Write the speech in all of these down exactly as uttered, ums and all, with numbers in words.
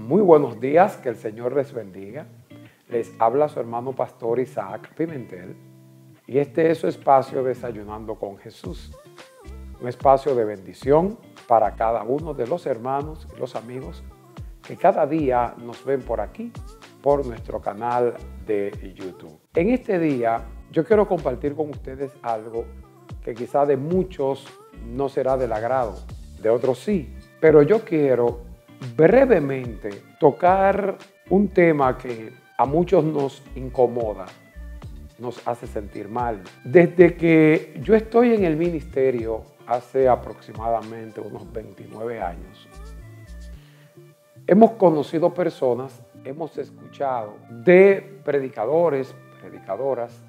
Muy buenos días, que el Señor les bendiga. Les habla su hermano pastor Isaac Pimentel y este es su espacio Desayunando con Jesús. Un espacio de bendición para cada uno de los hermanos y los amigos que cada día nos ven por aquí, por nuestro canal de YouTube. En este día yo quiero compartir con ustedes algo que quizá de muchos no será del agrado, de otros sí, pero yo quiero brevemente tocar un tema que a muchos nos incomoda, nos hace sentir mal. Desde que yo estoy en el ministerio hace aproximadamente unos veintinueve años, hemos conocido personas, hemos escuchado de predicadores, predicadoras,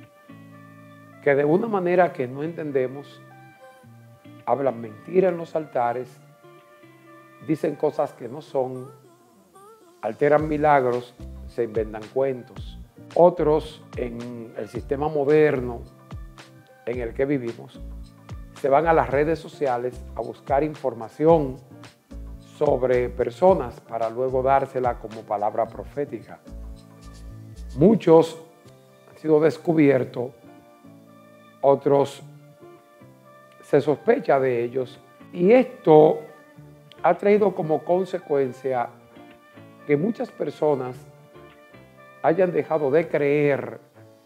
que de una manera que no entendemos, hablan mentira en los altares, dicen cosas que no son, alteran milagros, se inventan cuentos. Otros, en el sistema moderno en el que vivimos, se van a las redes sociales a buscar información sobre personas para luego dársela como palabra profética. Muchos han sido descubiertos, otros se sospecha de ellos, y esto ha traído como consecuencia que muchas personas hayan dejado de creer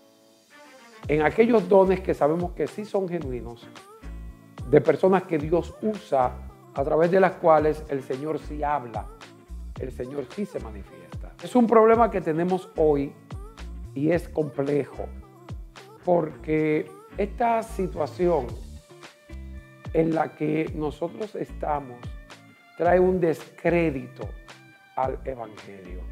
en aquellos dones que sabemos que sí son genuinos, de personas que Dios usa, a través de las cuales el Señor sí habla, el Señor sí se manifiesta. Es un problema que tenemos hoy y es complejo, porque esta situación en la que nosotros estamos trae un descrédito al Evangelio.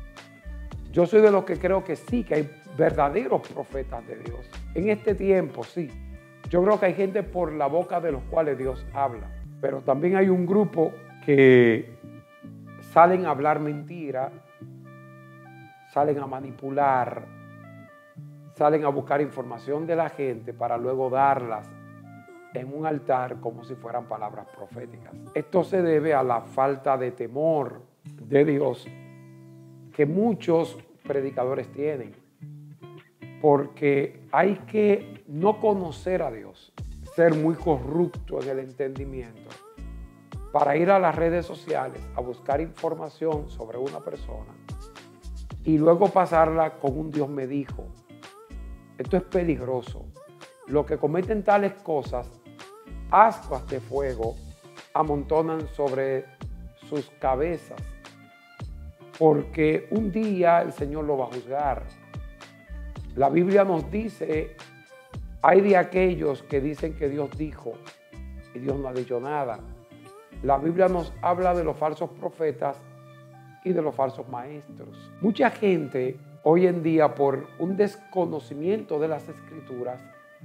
Yo soy de los que creo que sí, que hay verdaderos profetas de Dios. En este tiempo, sí. Yo creo que hay gente por la boca de los cuales Dios habla. Pero también hay un grupo que salen a hablar mentira, salen a manipular, salen a buscar información de la gente para luego darlas en un altar como si fueran palabras proféticas. Esto se debe a la falta de temor de Dios que muchos predicadores tienen, porque hay que no conocer a Dios, ser muy corrupto en el entendimiento, para ir a las redes sociales a buscar información sobre una persona y luego pasarla con un Dios me dijo. Esto es peligroso. Los que cometen tales cosas, ascuas de fuego amontonan sobre sus cabezas, porque un día el Señor lo va a juzgar. La Biblia nos dice, hay de aquellos que dicen que Dios dijo y Dios no ha dicho nada. La Biblia nos habla de los falsos profetas y de los falsos maestros. Mucha gente hoy en día, por un desconocimiento de las Escrituras,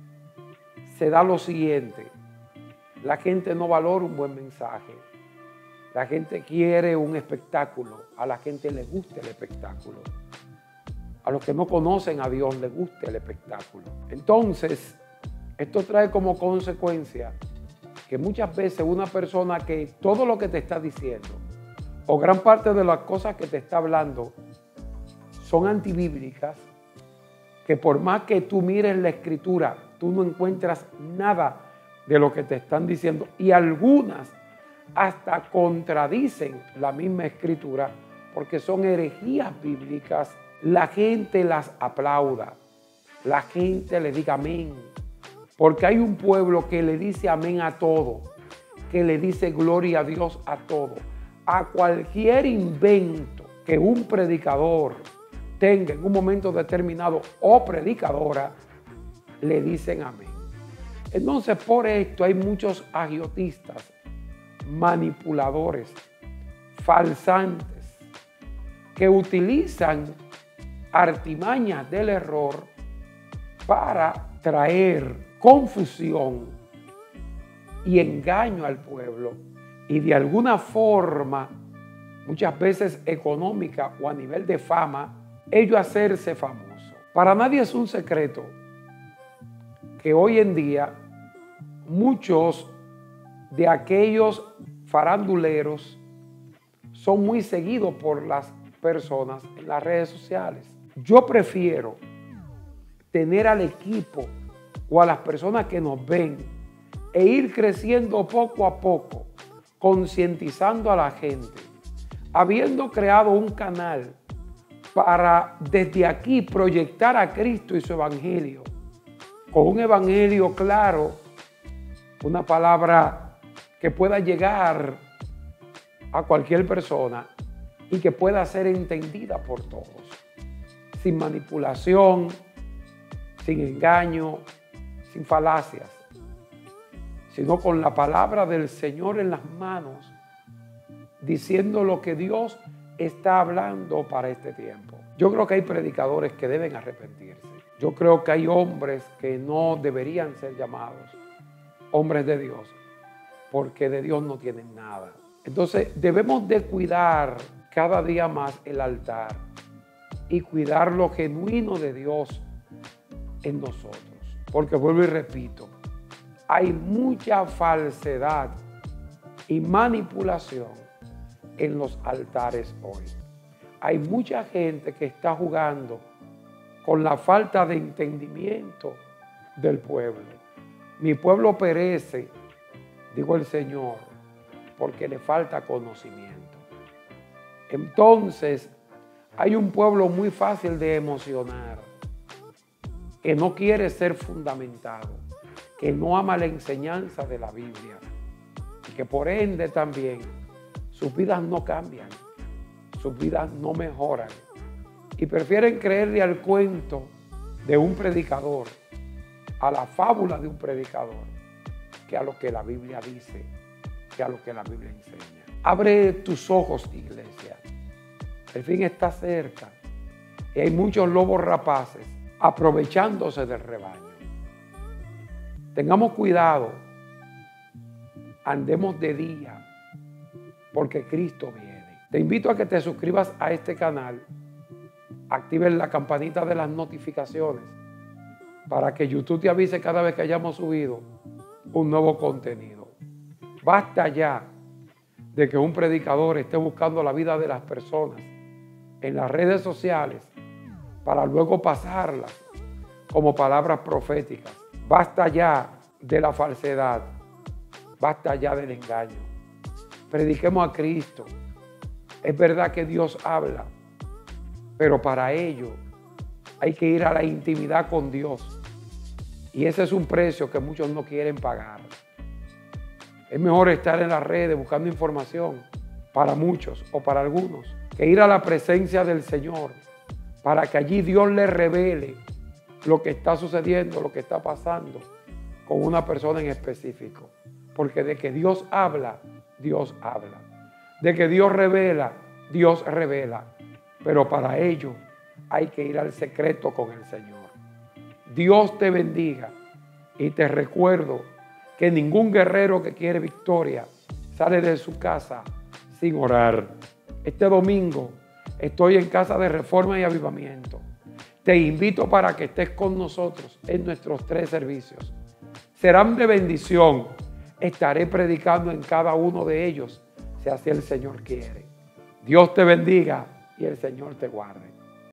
se da lo siguiente: la gente no valora un buen mensaje, la gente quiere un espectáculo, a la gente le gusta el espectáculo, a los que no conocen a Dios les gusta el espectáculo. Entonces, esto trae como consecuencia que muchas veces una persona que todo lo que te está diciendo o gran parte de las cosas que te está hablando son antibíblicas, que por más que tú mires la Escritura, tú no encuentras nada de lo que te están diciendo, y algunas hasta contradicen la misma Escritura porque son herejías bíblicas. La gente las aplauda, la gente le diga amén, porque hay un pueblo que le dice amén a todo, que le dice gloria a Dios a todo. A cualquier invento que un predicador tenga en un momento determinado o predicadora, le dicen amén. Entonces, por esto hay muchos agiotistas, manipuladores, falsantes, que utilizan artimañas del error para traer confusión y engaño al pueblo, y de alguna forma, muchas veces económica o a nivel de fama, ellos hacerse famosos. Para nadie es un secreto que hoy en día muchos de aquellos faranduleros son muy seguidos por las personas en las redes sociales. Yo prefiero tener al equipo o a las personas que nos ven e ir creciendo poco a poco, concientizando a la gente, habiendo creado un canal para desde aquí proyectar a Cristo y su evangelio, con un evangelio claro, una palabra que pueda llegar a cualquier persona y que pueda ser entendida por todos, sin manipulación, sin engaño, sin falacias, sino con la palabra del Señor en las manos, diciendo lo que Dios está hablando para este tiempo. Yo creo que hay predicadores que deben arrepentirse. Yo creo que hay hombres que no deberían ser llamados hombres de Dios, porque de Dios no tienen nada. Entonces debemos de cuidar cada día más el altar y cuidar lo genuino de Dios en nosotros. Porque vuelvo y repito, hay mucha falsedad y manipulación en los altares hoy. Hay mucha gente que está jugando con la falta de entendimiento del pueblo. Mi pueblo perece, dijo el Señor, porque le falta conocimiento. Entonces, hay un pueblo muy fácil de emocionar, que no quiere ser fundamentado, que no ama la enseñanza de la Biblia y que por ende también sus vidas no cambian, sus vidas no mejoran y prefieren creerle al cuento de un predicador, a la fábula de un predicador, que a lo que la Biblia dice, que a lo que la Biblia enseña. Abre tus ojos, iglesia. El fin está cerca y hay muchos lobos rapaces aprovechándose del rebaño. Tengamos cuidado, andemos de día, porque Cristo viene. Te invito a que te suscribas a este canal, actives la campanita de las notificaciones para que YouTube te avise cada vez que hayamos subido un nuevo contenido. Basta ya de que un predicador esté buscando la vida de las personas en las redes sociales para luego pasarlas como palabras proféticas. Basta ya de la falsedad, basta ya del engaño. Prediquemos a Cristo. Es verdad que Dios habla, pero para ello hay que ir a la intimidad con Dios. Y ese es un precio que muchos no quieren pagar. Es mejor estar en las redes buscando información para muchos o para algunos que ir a la presencia del Señor para que allí Dios le revele lo que está sucediendo, lo que está pasando con una persona en específico. Porque de que Dios habla, Dios habla. De que Dios revela, Dios revela. Pero para ello hay que ir al secreto con el Señor. Dios te bendiga y te recuerdo que ningún guerrero que quiere victoria sale de su casa sin orar. Este domingo estoy en Casa de Reforma y Avivamiento. Te invito para que estés con nosotros en nuestros tres servicios. Serán de bendición. Estaré predicando en cada uno de ellos, si así el Señor quiere. Dios te bendiga y el Señor te guarde.